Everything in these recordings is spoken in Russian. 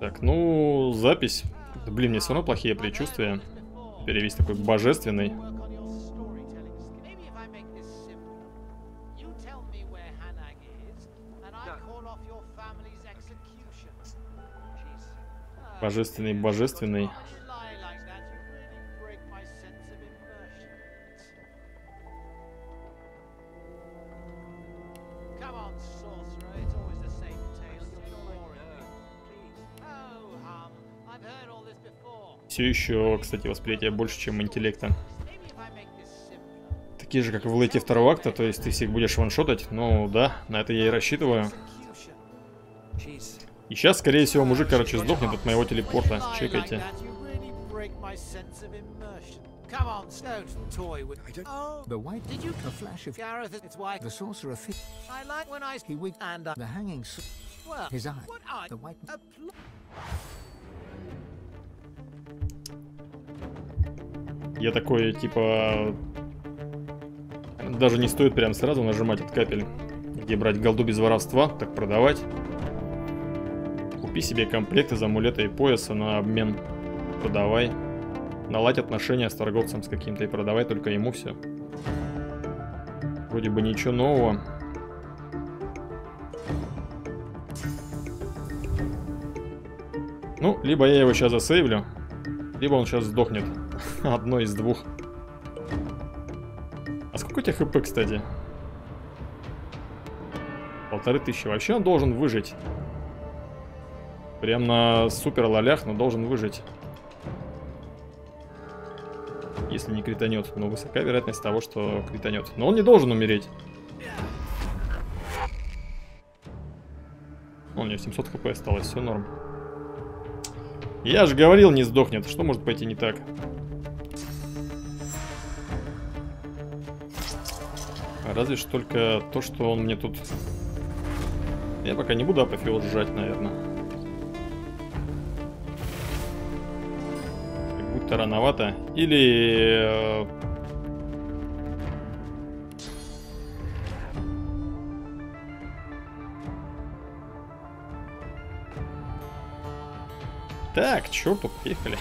Так, ну, запись. Да, блин, мне все равно плохие предчувствия. Перевесь такой божественный. Божественный, божественный. Все еще, кстати, восприятие больше, чем интеллекта. Такие же, как и в лейте второго акта, то есть ты всех будешь ваншотать. Ну да, на это я и рассчитываю. И сейчас, скорее всего, мужик, короче, сдохнет от моего телепорта. Чекайте. Я такой, типа... Даже не стоит прям сразу нажимать этот капель. Где брать голду без воровства, так продавать. Купи себе комплект из амулета и пояса на обмен. Продавай. Наладь отношения с торговцем с каким-то и продавай только ему все. Вроде бы ничего нового. Ну, либо я его сейчас засейвлю, либо он сейчас сдохнет. Одно из двух. А сколько у тебя хп, кстати? 1500. Вообще он должен выжить. Прям на супер лолях, но должен выжить. Если не кританет. Но высока вероятность того, что кританет. Но он не должен умереть. У него 700 хп осталось, все норм. Я же говорил, не сдохнет. Что может пойти не так? Разве что только то, что он мне тут... Я пока не буду апофеоз сжать, наверное. Как будто рановато. Или... Так, черту, поехали.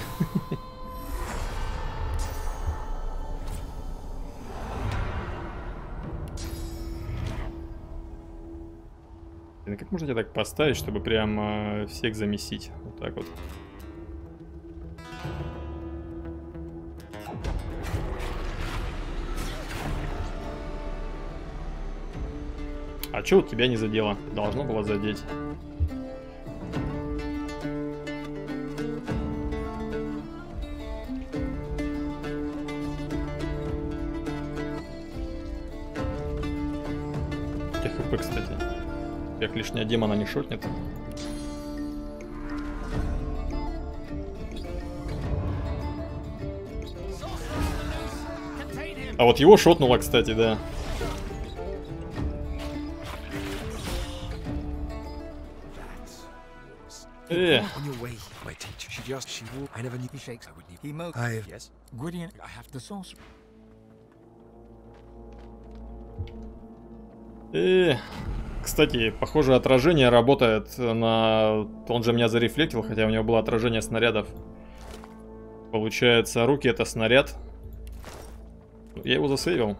Как можно тебя так поставить, чтобы прям всех замесить? Вот так вот. А чё вот тебя не задело? Должно было задеть. ХП, кстати. Как лишняя демона не шотнет. А вот его шотнуло, кстати, да. Кстати, похоже, отражение работает на... Он же меня зарефлектил, хотя у него было отражение снарядов. Получается, руки это снаряд. Я его засейвил.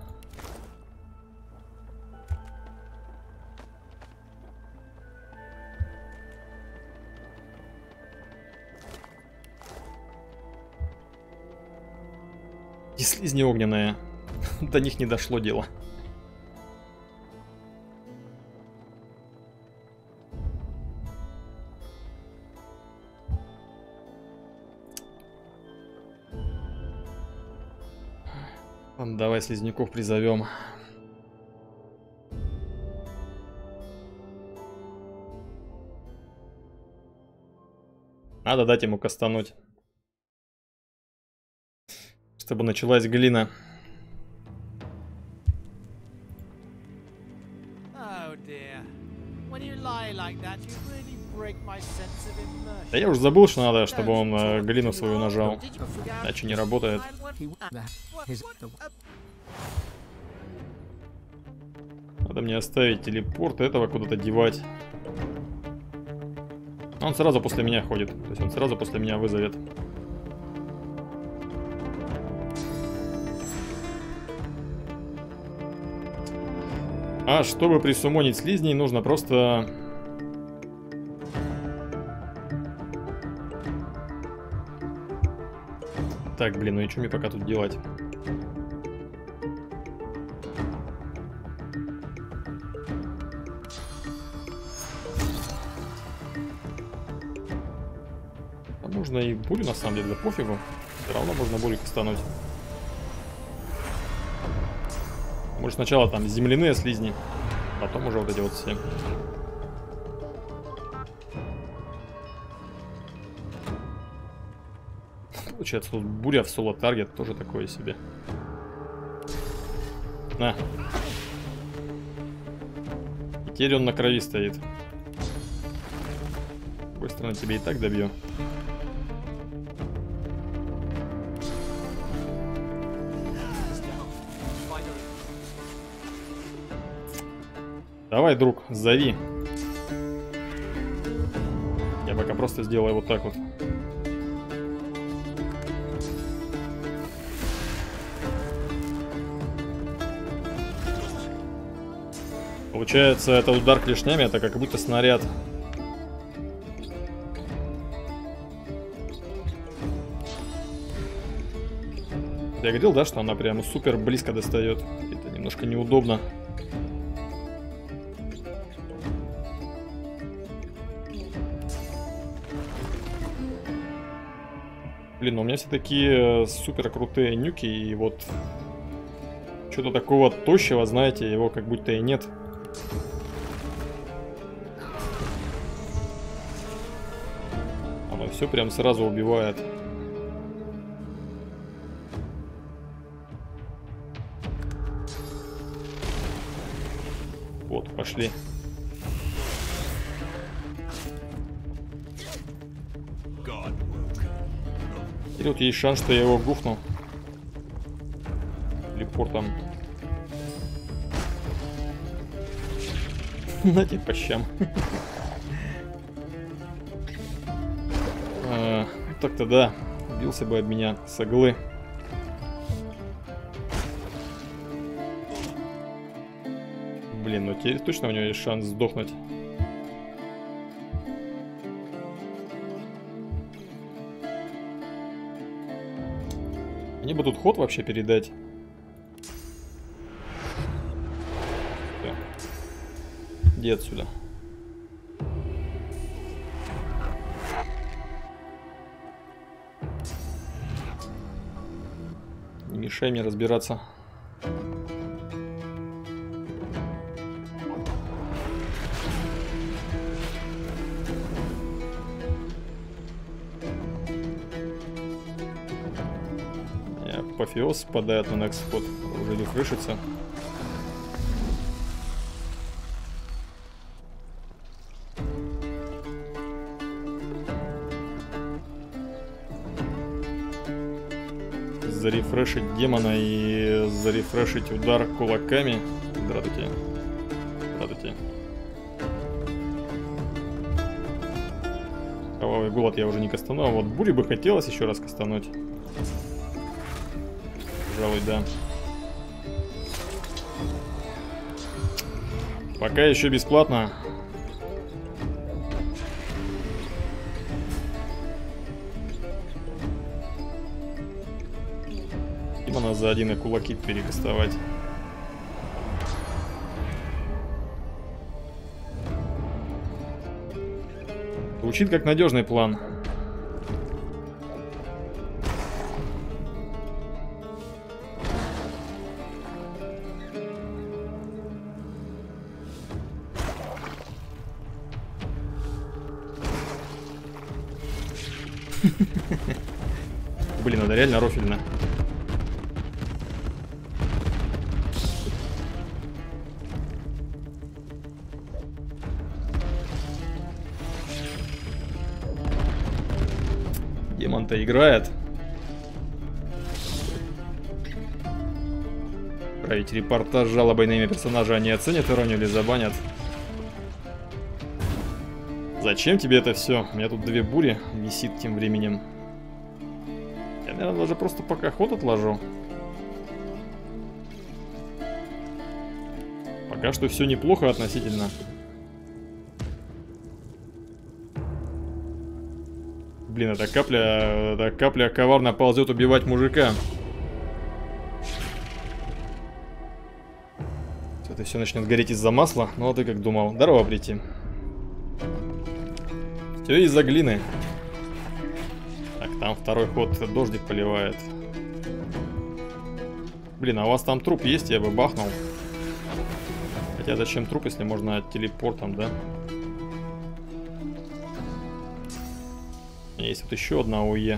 И слизни огненные. До них не дошло дело. Ладно, давай слизняков призовем. Надо дать ему кастануть, чтобы началась глина. Да я уже забыл, что надо, чтобы он глину свою нажал. Иначе не работает. Надо мне оставить телепорт, этого куда-то девать. Он сразу после меня ходит. То есть он сразу после меня вызовет. А чтобы присуммонить слизней, нужно просто... Так, блин, ну и что мне пока тут делать? А можно и бурю, на самом деле, да пофигу. Все равно можно бурю кастануть. Может сначала там земляные слизни, потом уже вот эти вот все. Получается, тут буря в соло-таргет тоже такое себе. На. И теперь он на крови стоит. С другой стороны, тебе и так добью. Давай, друг, зови. Я пока просто сделаю вот так вот. Получается, это удар клешнями, это как будто снаряд. Я говорил, да, что она прямо супер близко достает. Это немножко неудобно. Блин, у меня все такие супер крутые нюки, и вот что-то такого тощего, знаете, его как будто и нет. Оно все прям сразу убивает. Вот, пошли. Или вот есть шанс, что я его гуфну. Телепортом. На тебе по щам. Так-то да. Бился бы об меня с иглы. Блин, ну теперь точно у него есть шанс сдохнуть. Мне бы тут ход вообще передать. Все. Иди отсюда. Не мешай мне разбираться. Апофеоз падает на next ход. Уже не крышится. Зарефрешить демона и зарефрешить удар кулаками. Здравствуйте. Здравствуйте. Кровавый голод я уже не кастану, а вот бури бы хотелось еще раз кастануть. Пожалуй, да. Пока еще бесплатно. Демона за один и кулаки перекастовать. Звучит как надежный план. Блин, это реально рофильно. Демон-то играет. Править репортаж с жалобой на имя персонажа они оценят иронию или забанят? Зачем тебе это все? У меня тут 2 бури висит тем временем. Я, наверное, даже просто пока ход отложу. Пока что все неплохо относительно. Блин, эта капля коварно ползет убивать мужика. Это все начнет гореть из-за масла. Ну, а ты как думал? Здорово, прийти. Все из-за глины. Так, там второй ход дождик поливает. Блин, а у вас там труп есть? Я бы бахнул. Хотя зачем труп, если можно телепортом, да? Есть вот еще одна УЕ.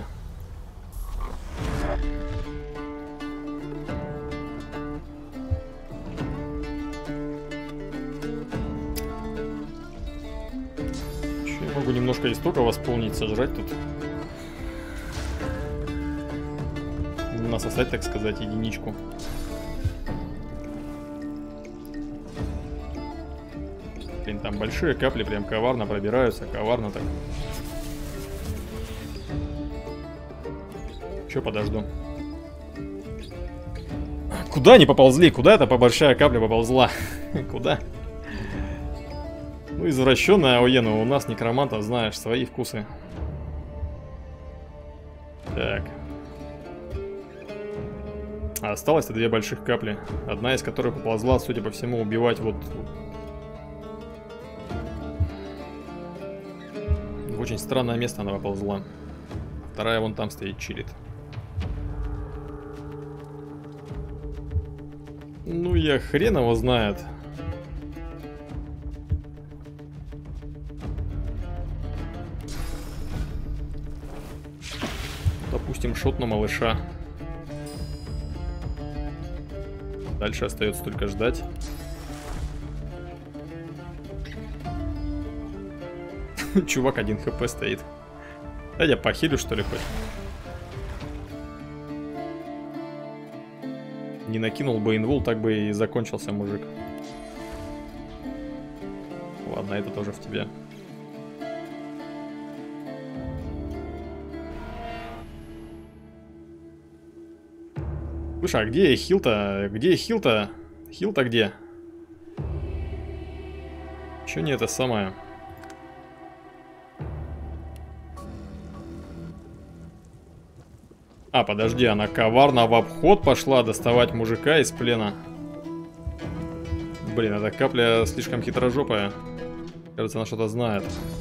Еще я могу немножко истока восполнить, сожрать тут. Насосать, так сказать, единичку. Блин, там большие капли прям коварно пробираются, коварно так. Че, подожду. Куда они поползли? Куда эта большая капля поползла? Куда? Ну, извращенная АОЕ, но у нас некромантов, знаешь, свои вкусы. Так. Осталось-то 2 больших капли. Одна из которых поползла, судя по всему, убивать вот... В очень странное место она поползла. Вторая вон там стоит, чилит. Ну, я хрен его знает. Допустим, шот на малыша. Дальше остается только ждать. Чувак 1 хп стоит. Да я похилю, что ли, хоть? Не накинул бы инвул, так бы и закончился мужик. Ладно, это тоже в тебя. Слушай, а где хил-то? Где хил-то? Хил-то где? Чё не это самое? А, подожди, она коварно в обход пошла доставать мужика из плена. Блин, эта капля слишком хитрожопая. Кажется, она что-то знает.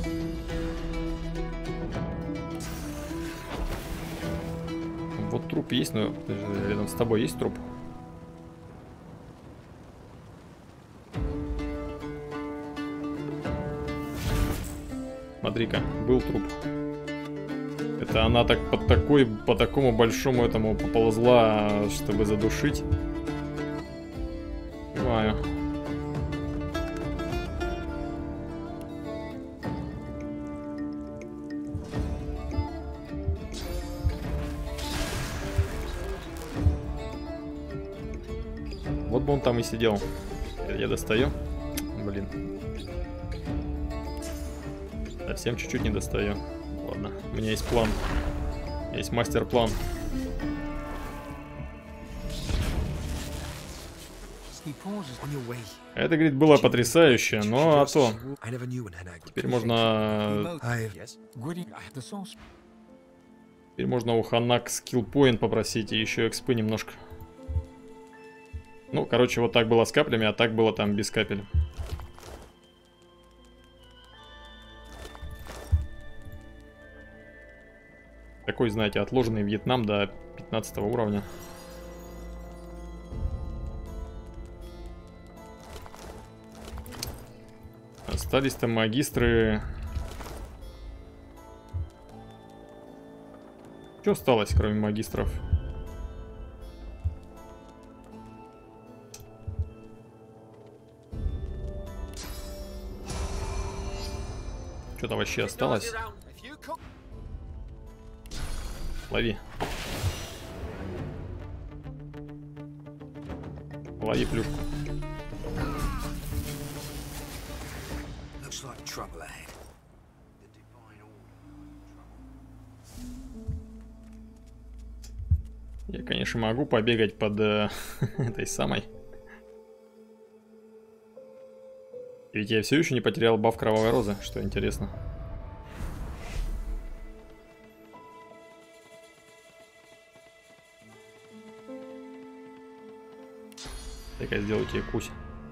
Вот труп есть, но рядом с тобой есть труп? Смотри-ка, был труп. Это она так по такому большому этому поползла, чтобы задушить. Понимаю. Вот бы он там и сидел. Я достаю. Блин. Совсем чуть-чуть не достаю. Ладно, у меня есть план. Есть мастер-план. Это, говорит, было потрясающе, но а то. Теперь можно... Теперь можно у Ханак скиллпоинт попросить и еще экспы немножко. Ну, короче, вот так было с каплями, а так было там без капель. Такой, знаете, отложенный Вьетнам до 15 уровня. Остались-то магистры. Что осталось, кроме магистров? Что-то вообще осталось? Лови. Лови плюшку. Я, конечно, могу побегать под этой самой. Ведь я все еще не потерял баф кровавой розы, что интересно. Так-ка я сделаю тебе кусь.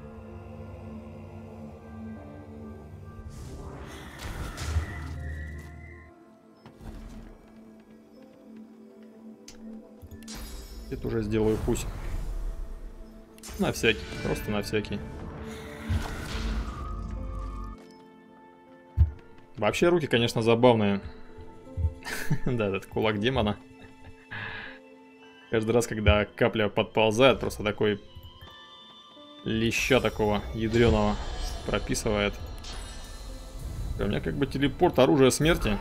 Это уже сделаю кусь. На всякий, просто на всякий. Вообще руки, конечно, забавные. Да, этот кулак демона. Каждый раз, когда капля подползает, просто такой леща такого ядреного прописывает. У меня как бы телепорт, оружие смерти.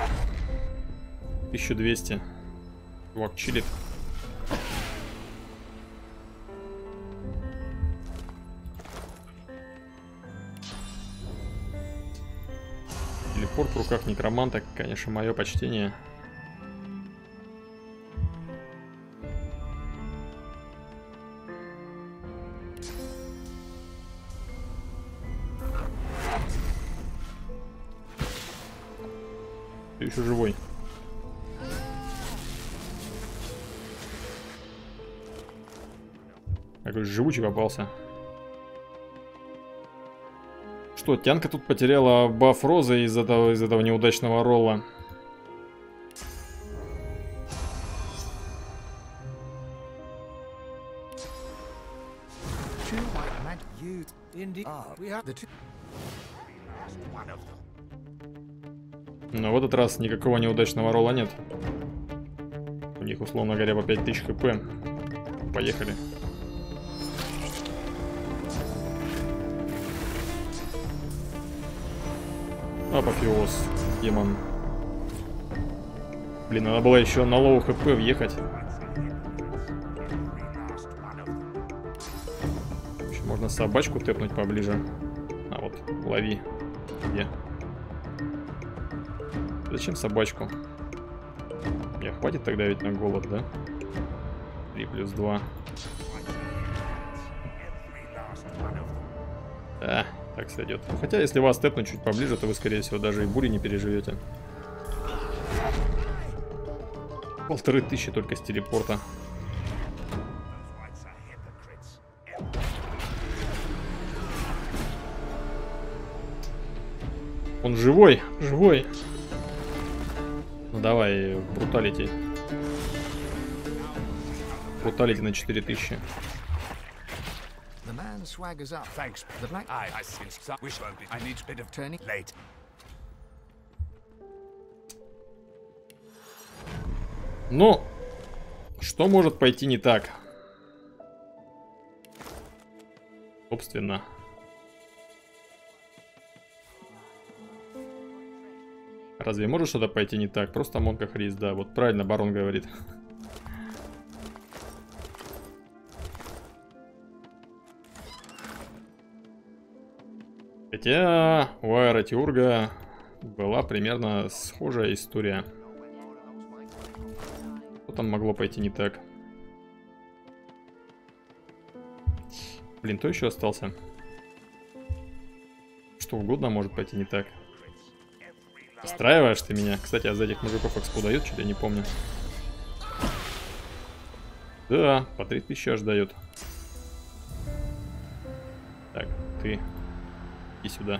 1200. Чувак чилит. Телепорт в руках некроманта, конечно, мое почтение. Ты еще живой. Какой живучий попался. Что, Тянка тут потеряла баф розы из этого неудачного ролла. Но в этот раз никакого неудачного ролла нет. У них, условно говоря, по 5000 хп. Поехали. Апофеоз, демон. Блин, надо было еще на лоу хп въехать. Еще можно собачку тэпнуть поближе. А вот, лови. Где? Зачем собачку? Мне хватит тогда ведь на голод, да? 3 плюс 2. Да, так сойдет. Хотя, если вас тэпнуть чуть поближе, то вы, скорее всего, даже и бури не переживете. 1500 только с телепорта. Он живой, живой. Ну давай, бруталити. Бруталити на 4000. Ну, что может пойти не так? Собственно. Разве может что-то пойти не так? Просто Монка Христ, да. Вот правильно барон говорит. Хотя у Аэротиурга была примерно схожая история. Что там могло пойти не так? Блин, то еще остался. Что угодно может пойти не так. Расстраиваешь ты меня? Кстати, а за этих мужиков экспу дают? Что-то я не помню. Да, по 3000 аж дает. Так, ты иди сюда.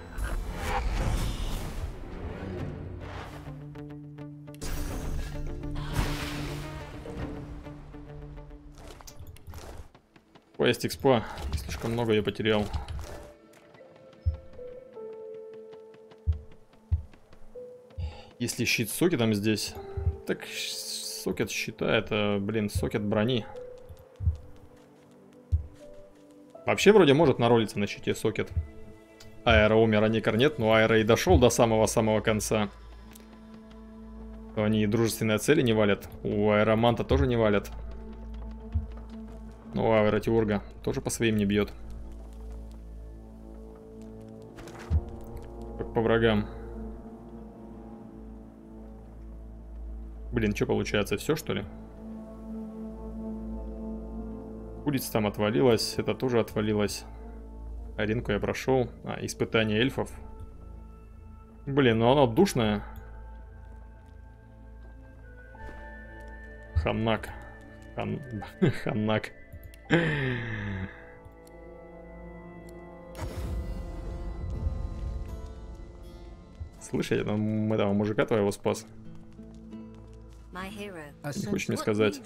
Квест экспо. Слишком много я потерял. Если щит с сокетом здесь, так сокет щита это, блин, сокет брони. Вообще вроде может наролиться на щите сокет. Аэро умер, а Никар нет, но Аэро и дошел до самого-самого конца. Они дружественные цели не валят. У Аэроманта тоже не валят. Ну, а Аэротиурга тоже по своим не бьет. Как по врагам. Блин, что получается, все что ли? Курица там отвалилась, это тоже отвалилось. Аренку я прошел. Испытание эльфов. Блин, ну оно душное. Ханнак. Ханнак. Слышь, я там этого мужика твоего спас. Не хочешь мне сказать?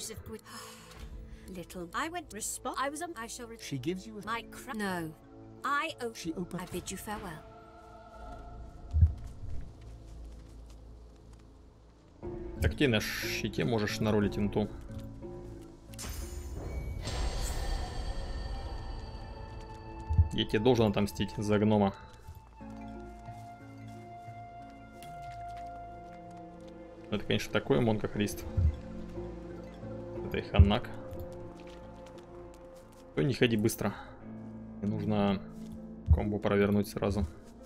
Так ты на щите можешь наролить инту. Я тебе должен отомстить за гнома. Это, конечно, такой Монка Христ. Это и Ханнак. То не ходи быстро. Мне нужно комбо провернуть сразу.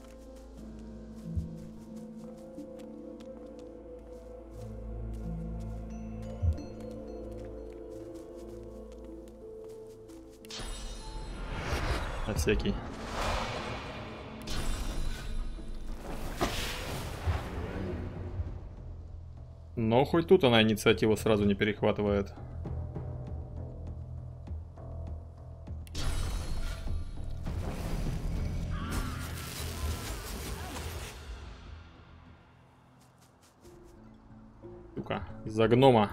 На всякий. Но хоть тут она инициативу сразу не перехватывает. Сука, за гнома.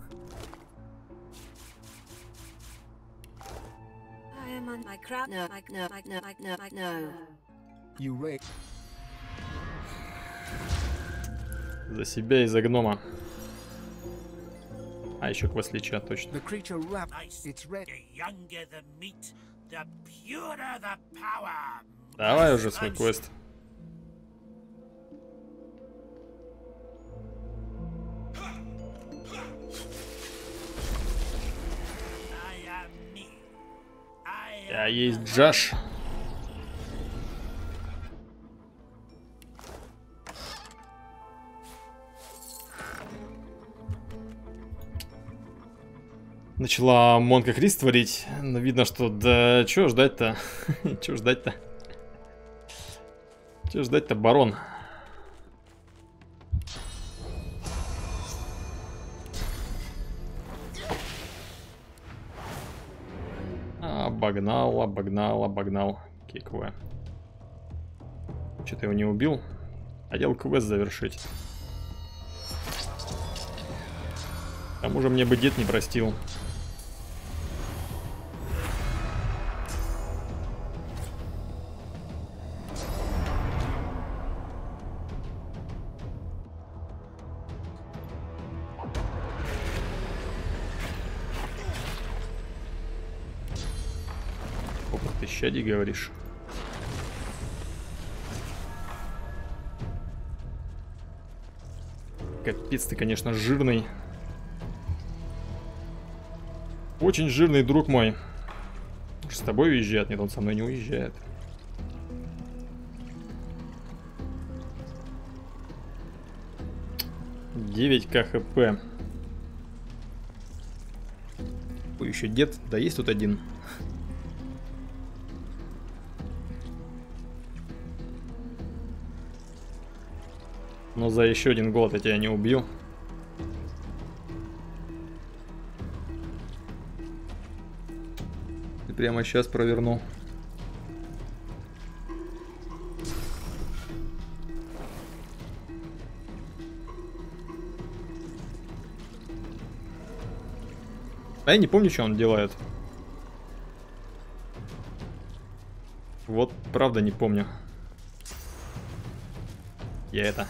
За себя и за гнома. А еще квест Лича, точно. Давай уже свой квест. Я есть Джаш. Начала Монка Христ творить, но видно, что да чё ждать-то? Чё ждать-то? Чё ждать-то, барон? Обогнал, обогнал, обогнал. Кикве. Что-то его не убил. Хотел квест завершить. К тому же мне бы дед не простил. Щади, говоришь? Капец, ты, конечно, жирный. Очень жирный, друг мой. С тобой уезжает? Нет, он со мной не уезжает. Девять КХП. Ой, еще дед. Да есть тут один. Но за еще один год я тебя не убью. И прямо сейчас проверну. А я не помню, что он делает. Вот, правда, не помню. Я это...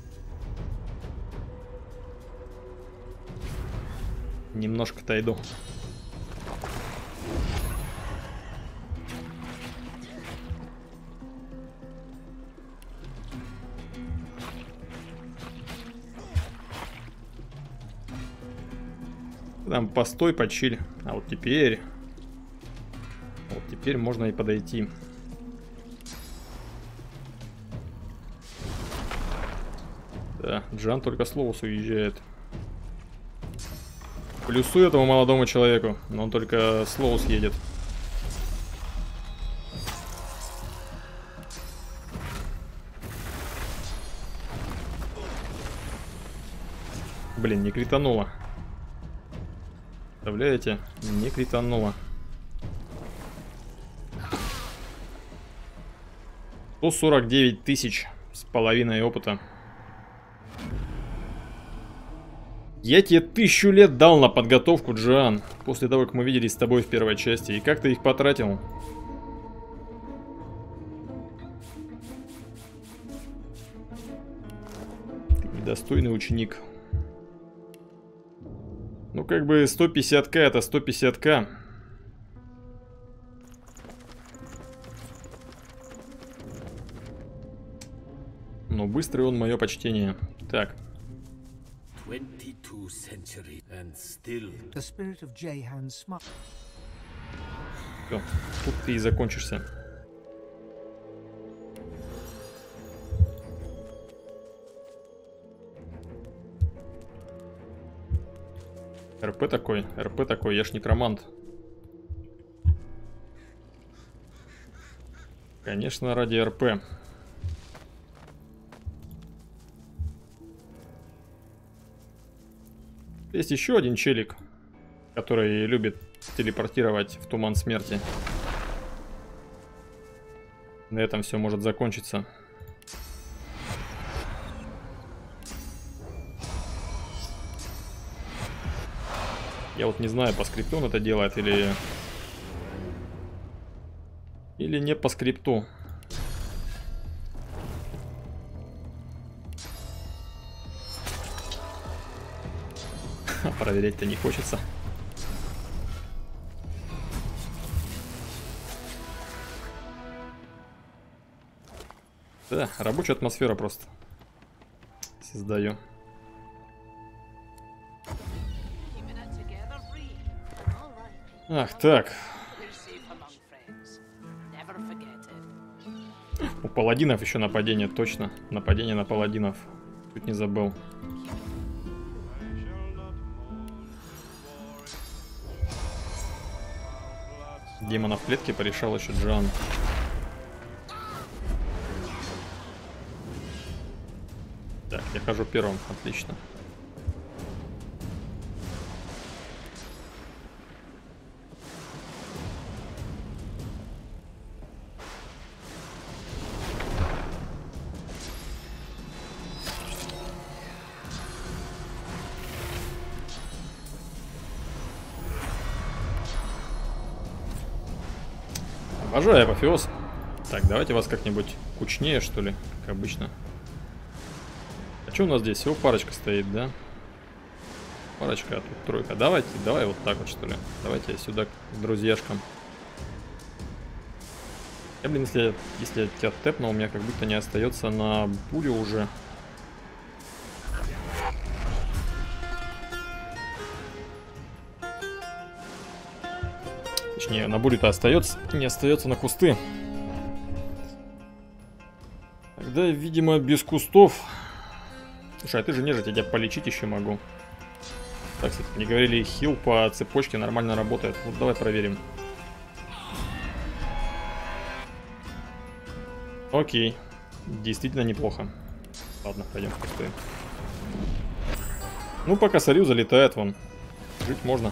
Немножко-то иду. Там постой, почиль. А вот теперь... Вот теперь можно и подойти. Да, Джан только с Лоус уезжает. Плюсую этому молодому человеку, но он только слоу съедет. Блин, не критануло. Представляете? Не критануло. 149 тысяч с половиной опыта. Я тебе 1000 лет дал на подготовку, Джоан. После того, как мы виделись с тобой в первой части. И как ты их потратил? Ты недостойный ученик. Ну, как бы 150к это 150к. Но быстрый он, мое почтение. Так. Все, тут ты и закончишься. РП такой, я ж некромант. Конечно, ради РП. Есть еще один челик, который любит телепортировать в туман смерти. На этом все может закончиться. Я вот не знаю, по скрипту он это делает или не по скрипту. Проверять-то не хочется. Да, рабочая атмосфера просто создаю. Ах, так. У паладинов еще нападение, точно. Нападение на паладинов. Чуть не забыл. Демона в клетке порешал еще Джоан. Так, я хожу первым, отлично. Обожаю апофеоз. Так, давайте вас как-нибудь кучнее, что ли, как обычно. А что у нас здесь? Всего парочка стоит, да? Парочка, а тут тройка. Давай вот так вот, что ли. Давайте сюда к друзьяшкам. Я, блин, если я тебя тэпнул, у меня как будто не остается на пулю уже. Точнее, на бурю-то остается, не остается на кусты. Тогда, видимо, без кустов. Слушай, а ты же нежить, я тебя полечить еще могу. Так, кстати, не говорили, хил по цепочке нормально работает. Вот давай проверим. Окей. Действительно неплохо. Ладно, пойдем в кусты. Ну, пока Сарью залетает вон. Жить можно.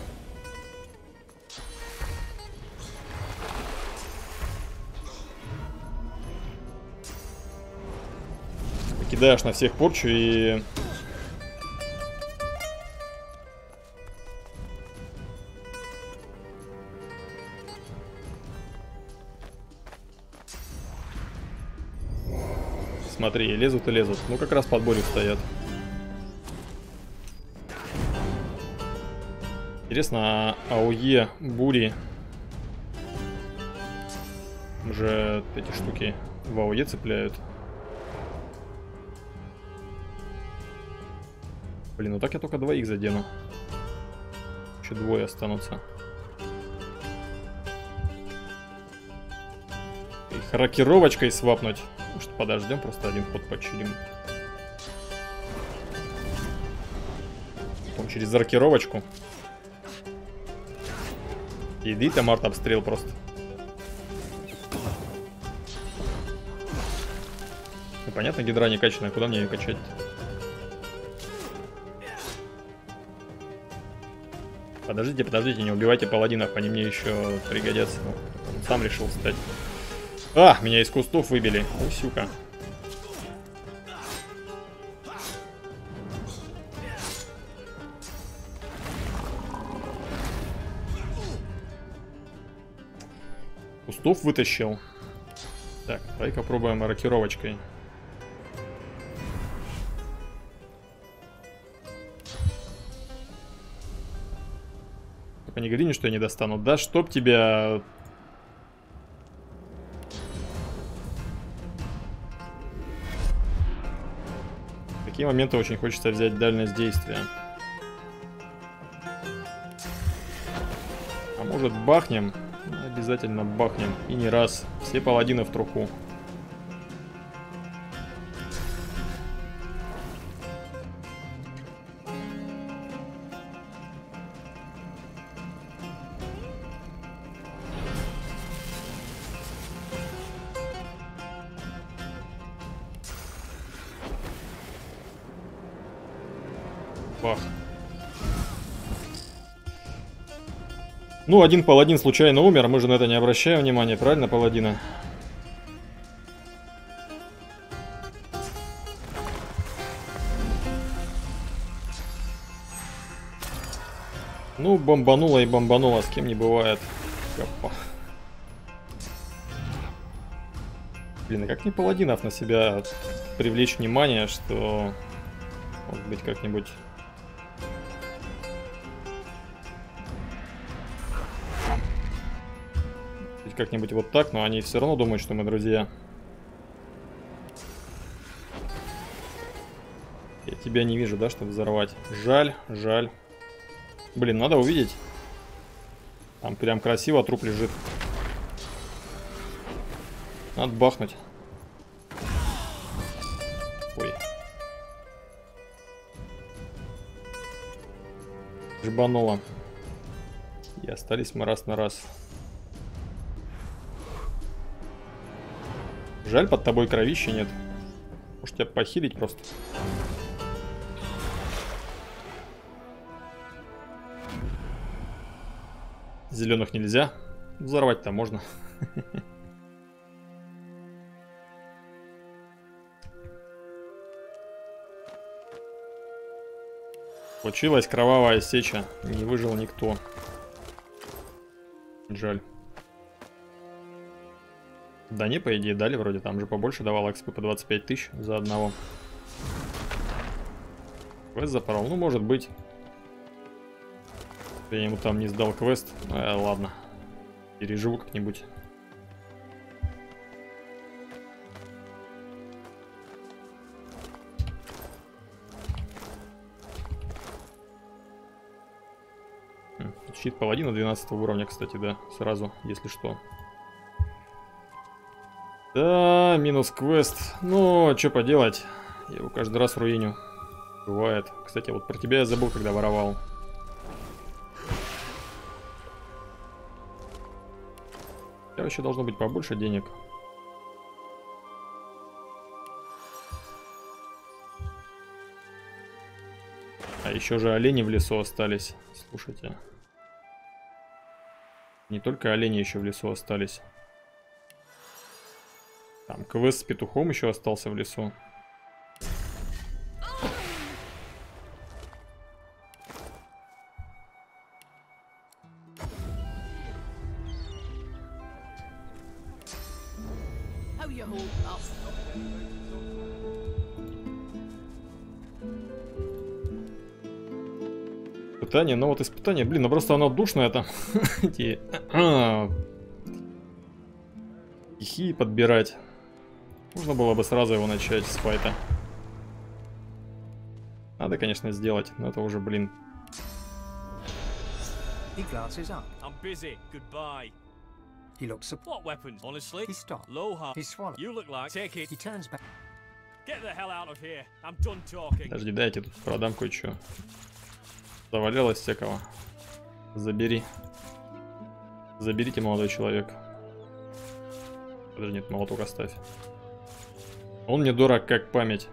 Кидаешь на всех порчу и... Смотри, лезут и лезут. Ну, как раз под болью стоят. Интересно, а АОЕ бури уже эти штуки в АОЕ цепляют? Блин, ну так я только двоих задену. Еще двое останутся. Их рокировочкой свапнуть. Может, подождем, просто один ход почилим. Потом через рокировочку. Иди там арт-обстрел просто. Ну, понятно, гидра не качанная, куда мне ее качать? Подождите, подождите, не убивайте паладинов, они мне еще пригодятся. Ну, он сам решил стать. А, меня из кустов выбили. Усюка. Кустов вытащил. Так, давай попробуем рокировочкой. Только не говори мне, что я не достану. Да чтоб тебя... В такие моменты очень хочется взять дальность действия. А может бахнем? Обязательно бахнем. И не раз. Все паладины в труху. Бах. Ну, один паладин случайно умер, мы же на это не обращаем внимания, правильно, паладина? Ну, бомбануло и бомбануло, с кем не бывает. Капа. Блин, а как не паладинов на себя привлечь внимание, что... Может быть, как-нибудь... Как-нибудь вот так, но они все равно думают, что мы друзья. Я тебя не вижу, да, чтобы взорвать. Жаль, жаль. Блин, надо увидеть. Там прям красиво труп лежит. Надо бахнуть. Ой. Жбануло. И остались мы раз на раз. Жаль, под тобой кровища нет. Может тебя похилить просто. Зеленых нельзя. Взорвать-то можно. Случилась кровавая сеча. Не выжил никто. Жаль. Да не, по идее, дали вроде. Там же побольше давал экспы по 25 тысяч за одного. Квест запорол. Ну, может быть. Я ему там не сдал квест. Ладно. Переживу как-нибудь. Щит паладина 12 уровня, кстати, да. Сразу, если что. Да, минус квест. Ну, что поделать. Я его каждый раз руиню. Бывает. Кстати, вот про тебя я забыл, когда воровал. У тебя вообще должно быть побольше денег. А еще же олени в лесу остались. Слушайте. Не только олени еще в лесу остались. Там квест с петухом еще остался в лесу. Испытание, ну вот испытание, блин, ну просто оно душное там. Эти стихии подбирать. Можно было бы сразу его начать с файта. Надо, конечно, сделать, но это уже, блин. He glances up. I'm busy. Goodbye. He looks up. What weapons? Honestly? He stopped. Low half. He swallowed. You look like. Take it. He turns back. Get the hell out of here. I'm done talking. Подожди, дайте тут продам кое-что. Завалялось всякого. Забери. Заберите, молодой человек. Подожди, нет, молоток оставь. Он мне дорог как память.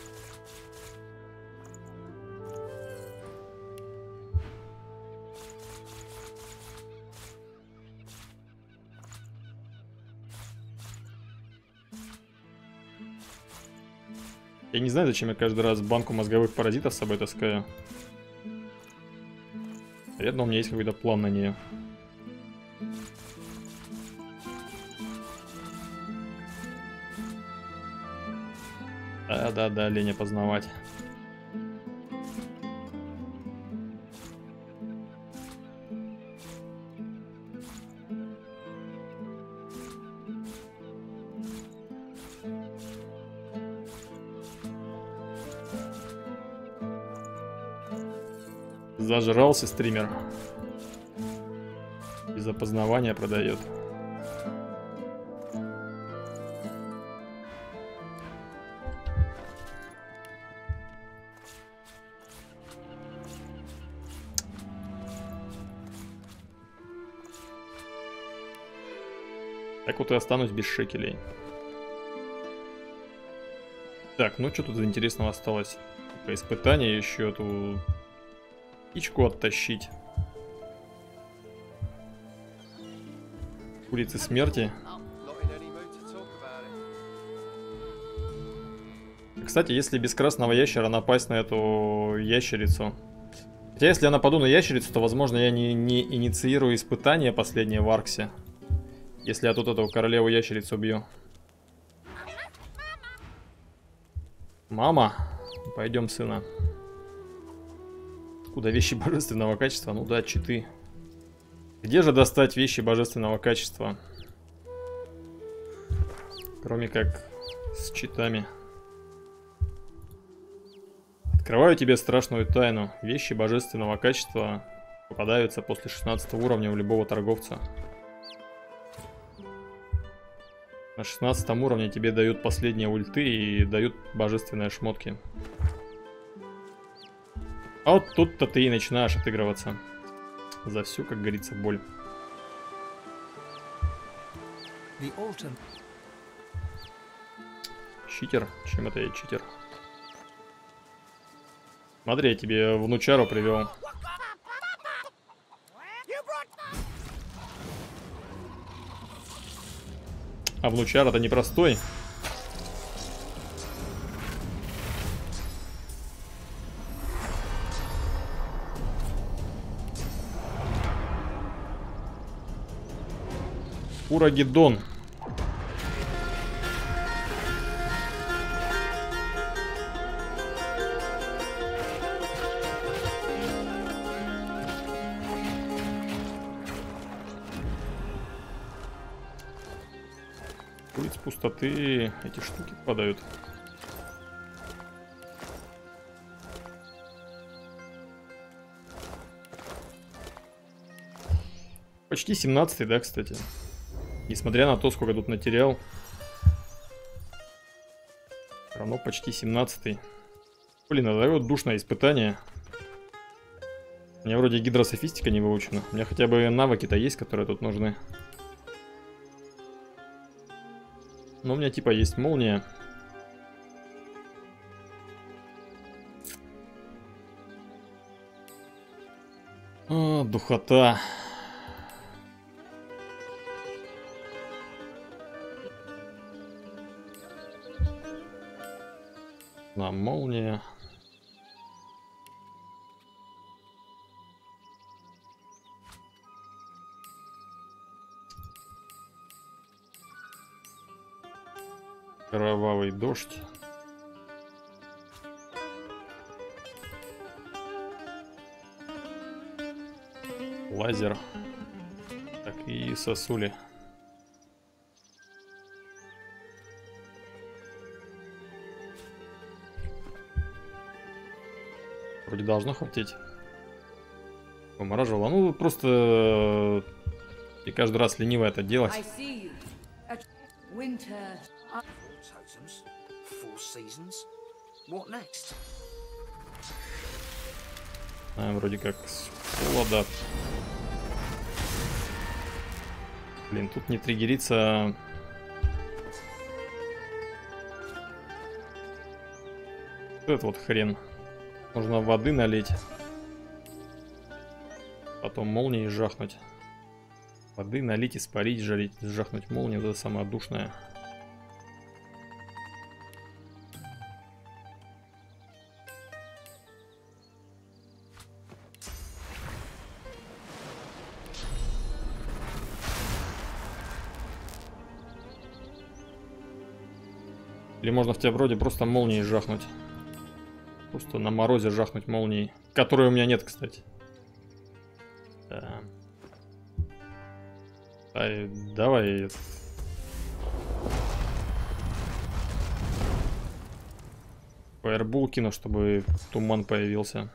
Я не знаю, зачем я каждый раз банку мозговых паразитов с собой таскаю. Наверное, у меня есть какой-то план на нее. Да-да-да, лень опознавать. Зажрался стример. Без опознавания продает. Так вот и останусь без шекелей. Так, ну что тут интересного осталось? Только испытание еще эту птичку оттащить. Улицы смерти. Кстати, если без красного ящера напасть на эту ящерицу. Хотя если я нападу на ящерицу, то возможно я не инициирую испытание последнее в Арксе. Если я тут эту королеву ящерицу убью. Мама, пойдем, сына. Куда вещи божественного качества? Ну да, читы. Где же достать вещи божественного качества? Кроме как с читами. Открываю тебе страшную тайну. Вещи божественного качества попадаются после 16 уровня у любого торговца. На 16 уровне тебе дают последние ульты и дают божественные шмотки. А вот тут-то ты и начинаешь отыгрываться. За всю, как говорится, боль. Читер? Чем это я читер? Смотри, я тебе внучару привел. А внучар-то непростой. Урагеддон. Улиц пустоты, эти штуки падают. Почти 17-й, да, кстати. Несмотря на то, сколько тут натерял. Все равно почти 17-й. Блин, это вот душное испытание. У меня вроде гидрософистика не выучена. У меня хотя бы навыки-то есть, которые тут нужны. Но у меня типа есть молния. О, духота. На молния. Кровавый дождь. Лазер. Так, и сосули. Вроде должно хватить. Помораживало. Ну, просто и каждый раз лениво это делать. Вроде как с холода. Блин, тут не триггерится. Это вот хрен. Нужно воды налить. Потом молнией жахнуть. Воды налить, испарить, жарить, жахнуть молнию. Это самое душное. Или можно в тебя вроде просто молнией жахнуть. Просто на морозе жахнуть молнией. Которой у меня нет, кстати. Да. Давай. Фаербол кину, чтобы туман появился.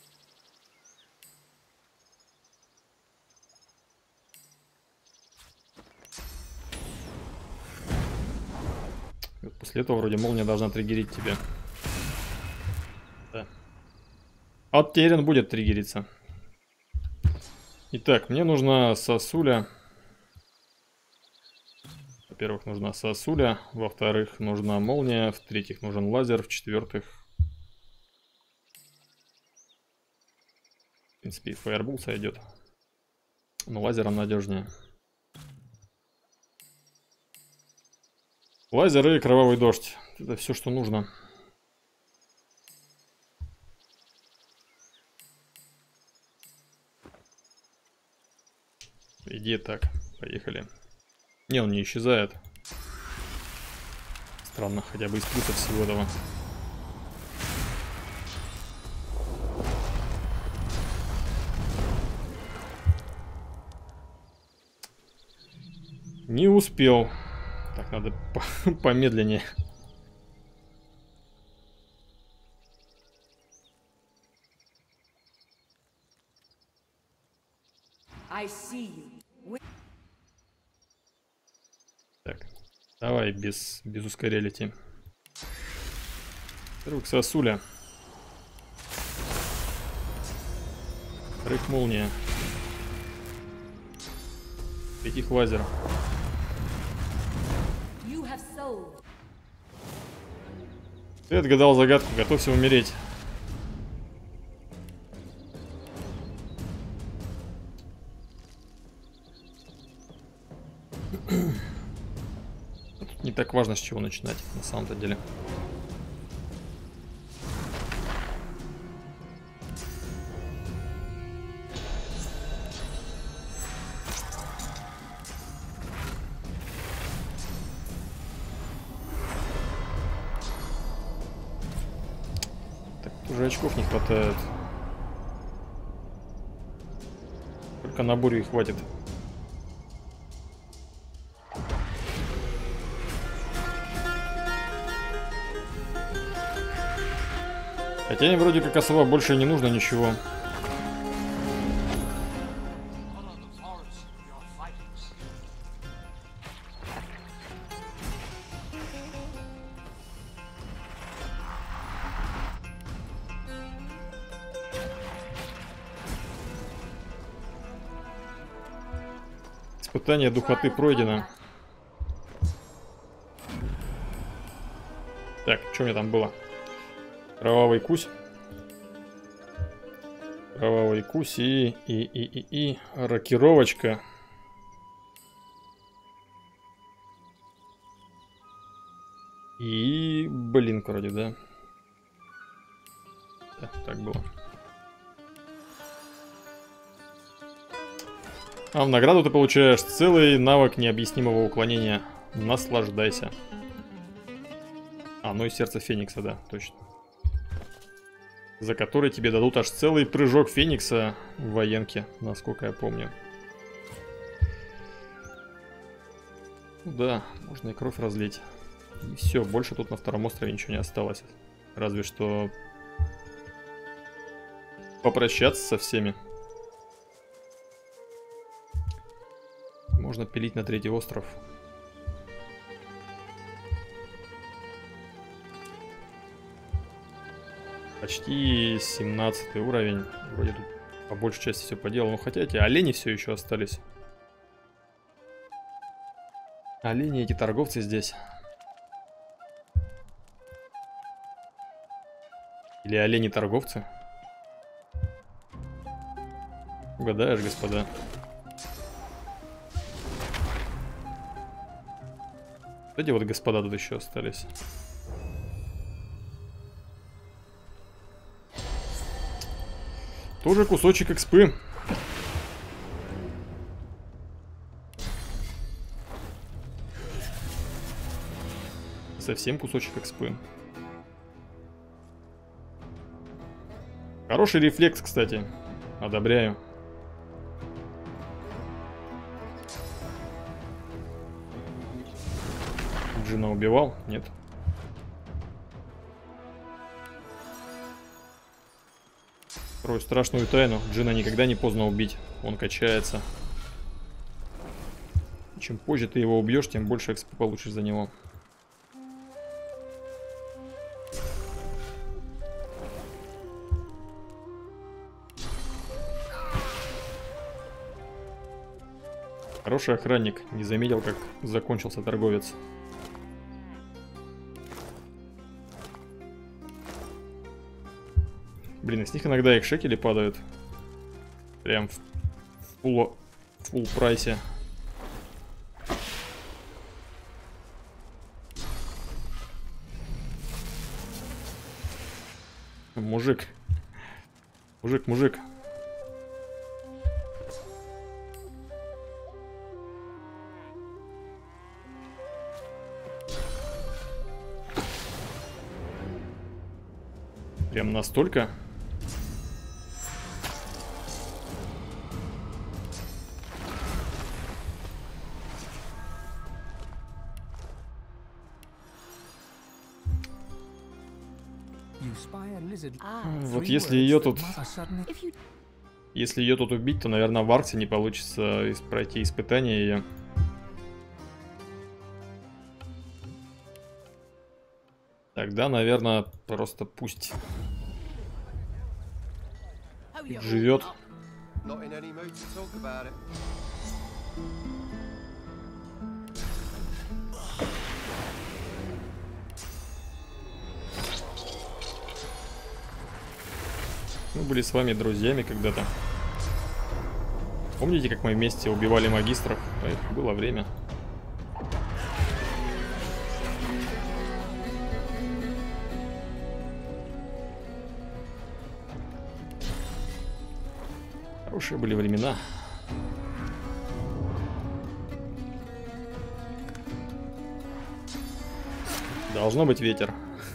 После этого вроде молния должна триггерить тебя. Да. А вот теперь он будет триггериться. Итак, мне нужна сосуля. Во-первых, нужна сосуля. Во-вторых, нужна молния. В-третьих, нужен лазер. В-четвертых, в принципе, и фаербол сойдет. Но лазером надежнее. Лазер и кровавый дождь. Это все, что нужно. Иди так. Поехали. Не, он не исчезает. Странно, хотя бы из плюсов всего этого. Не успел. Так, надо помедленнее. I see you. Так, давай без ускорелити. Во-первых, сосуля. Во-вторых, молния. В-третьих, лазер. You have sold. Ты отгадал загадку, готовься умереть. Тут не так важно, с чего начинать, на самом-то деле. Уже очков не хватает. Только на бурю и хватит. Хотя им вроде как особо больше не нужно ничего. Испытание духоты пройдено. Так, что у меня там было? Кровавый кусь. Кровавый кусь и рокировочка. И блинк вроде, да? Да, так было. А в награду ты получаешь целый навык необъяснимого уклонения. Наслаждайся. А, ну и сердце Феникса, да, точно. За который тебе дадут аж целый прыжок Феникса в военке, насколько я помню. Да, можно и кровь разлить. И все, больше тут на втором острове ничего не осталось. Разве что попрощаться со всеми. Можно пилить на третий остров. Почти 17 уровень. Вроде тут по большей части все поделал. Но хотя эти олени все еще остались. Олени эти торговцы здесь. Или олени торговцы? Угадаешь, господа. Эти вот господа тут еще остались. Тоже кусочек экспы. Совсем кусочек экспы. Хороший рефлекс, кстати. Одобряю. Джина убивал? Нет. Открою страшную тайну. Джина никогда не поздно убить. Он качается. Чем позже ты его убьешь, тем больше экспы получишь за него. Хороший охранник. Не заметил, как закончился торговец. Блин, из них иногда их шекели падают. Прям в фулл прайсе. Мужик. Мужик. Прям настолько? You spy a lizard. Вот Three если words ее that тут... mother suddenly- If you Если ее тут убить, то, наверное, в Арксе не получится пройти испытание ее. Тогда, наверное, просто пусть живет. Not in any mood to talk about it. Мы были с вами друзьями когда-то. Помните, как мы вместе убивали магистров? Эх, было время. Хорошие были времена. Должно быть ветер.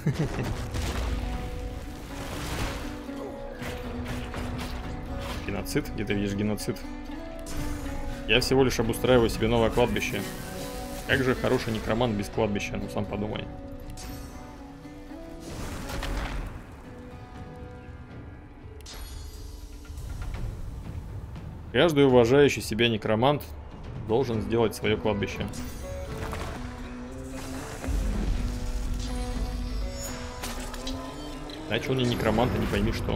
Геноцид? Где ты видишь геноцид? Я всего лишь обустраиваю себе новое кладбище. Как же хороший некромант без кладбища, ну сам подумай. Каждый уважающий себя некромант должен сделать свое кладбище. Иначе он и некромант, и не пойми что.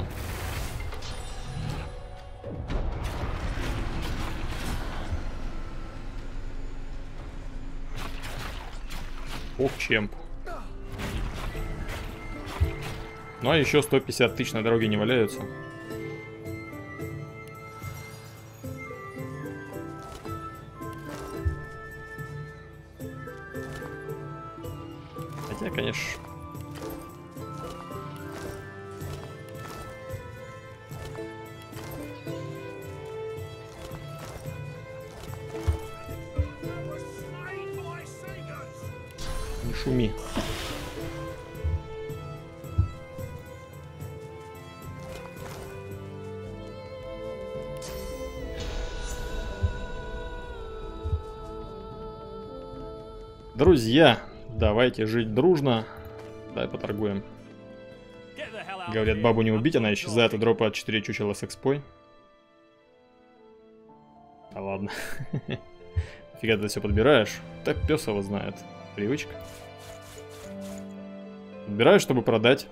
Чемп. Ну а еще 150 тысяч на дороге не валяются. Хотя, конечно... Не шуми. Друзья, давайте жить дружно. Давай поторгуем. Get the hell out Говорят, of бабу не here. убить, I'm она done исчезает и talking. дропает 4 чучела с экспой. Да ладно. Фига ты все подбираешь? Так пес его знает. Привычка. Подбираю, чтобы продать.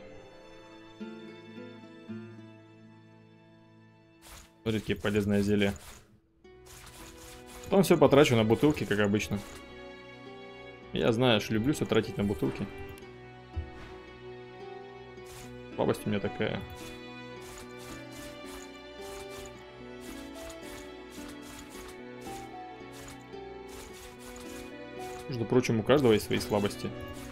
Смотрите, какие полезные зелья. Потом все потрачу на бутылки, как обычно. Я, знаешь, люблю все тратить на бутылки. Слабость у меня такая. Между прочим, у каждого есть свои слабости.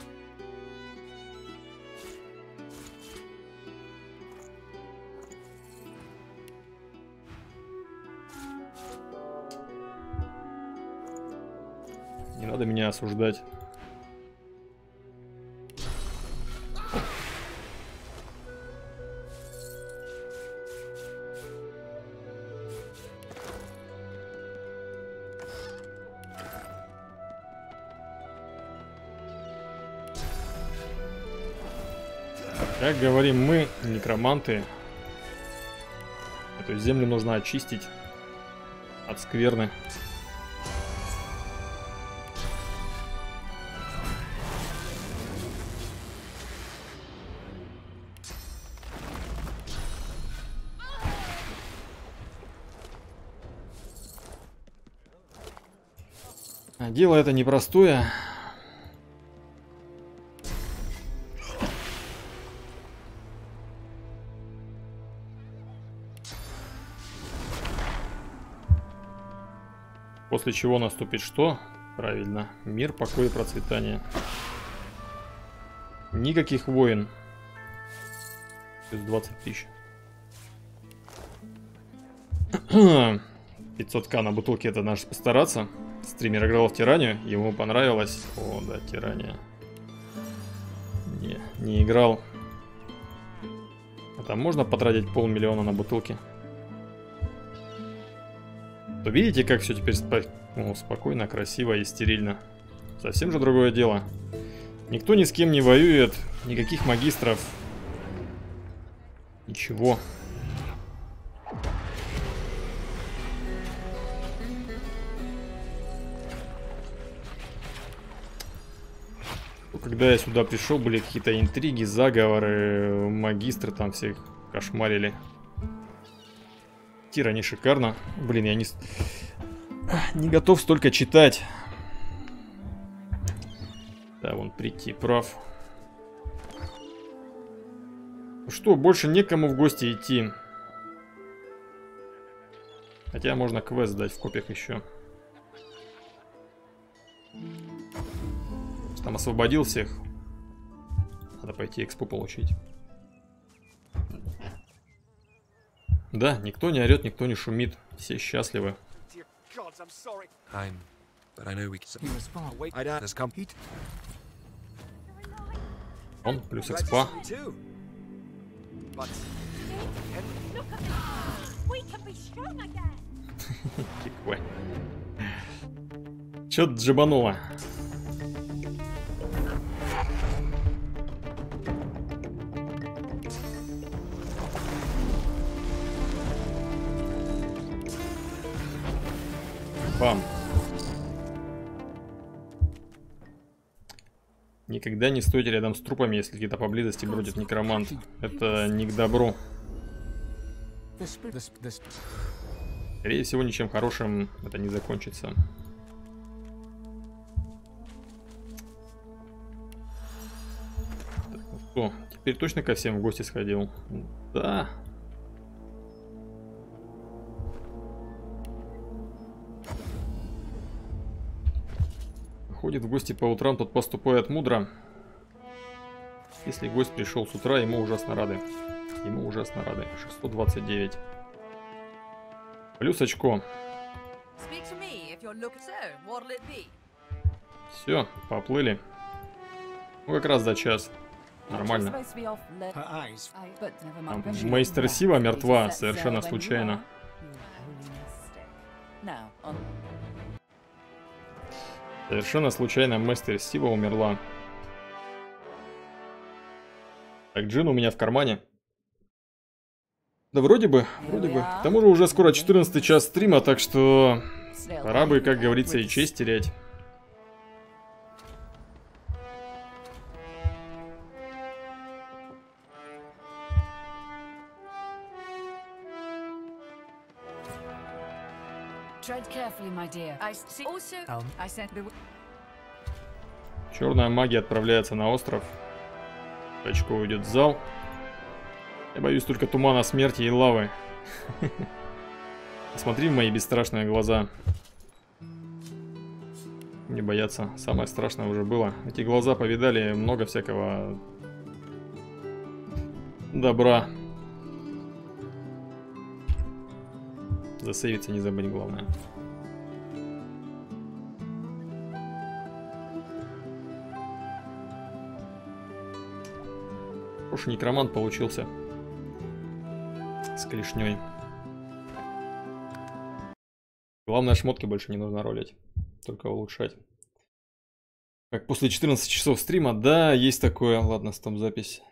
Не надо меня осуждать. Как говорим мы, некроманты, эту землю нужно очистить от скверны. А дело это непростое. После чего наступит что? Правильно. Мир, покой и процветание. Никаких войн. Плюс 20 тысяч. 500к на бутылке, это наш постараться. Стример играл в Тиранию, ему понравилось. О, да, Тирания. Не играл. А там можно потратить 500 000 на бутылки? То видите, как все теперь спокойно, красиво и стерильно. Совсем же другое дело. Никто ни с кем не воюет, никаких магистров. Ничего. Когда я сюда пришел, были какие-то интриги, заговоры, магистры там всех кошмарили. Тира не шикарно. Блин, я не готов столько читать. Да, вон прийти, прав. Что, больше некому в гости идти. Хотя можно квест сдать в копиях еще. Там освободил всех. Надо пойти экспу получить. Да, никто не орет, никто не шумит. Все счастливы. Он плюс экспа. Чё джибануло? Бам. Никогда не стойте рядом с трупами, если где-то поблизости бродит некромант. Это не к добру. Скорее всего, ничем хорошим это не закончится. Так, ну что, теперь точно ко всем в гости сходил? Да. Ходит в гости по утрам, тот поступает мудро. Если гость пришел с утра, ему ужасно рады. Ему ужасно рады. 629. Плюс очко. Все, поплыли. Ну, как раз за час. Нормально. Там мейстер Сива мертва совершенно случайно. Совершенно случайно мастер Сива умерла. Так, Джин у меня в кармане. Да вроде бы, вроде бы. К тому же уже скоро 14 час стрима, так что пора бы, как говорится, и честь терять. Tread carefully, my dear. I see. Also, I sent the. Черная магия отправляется на остров. Очко уйдет в зал. Я боюсь только тумана смерти и лавы. Смотри в мои бесстрашные глаза. Не бояться. Самое страшное уже было. Эти глаза повидали много всякого добра. Засейвиться не забыть, главное. Уж некромант получился. С клешней. Главное, шмотки больше не нужно ролить. Только улучшать. Как после 14 часов стрима? Да, есть такое. Ладно, стоп, запись.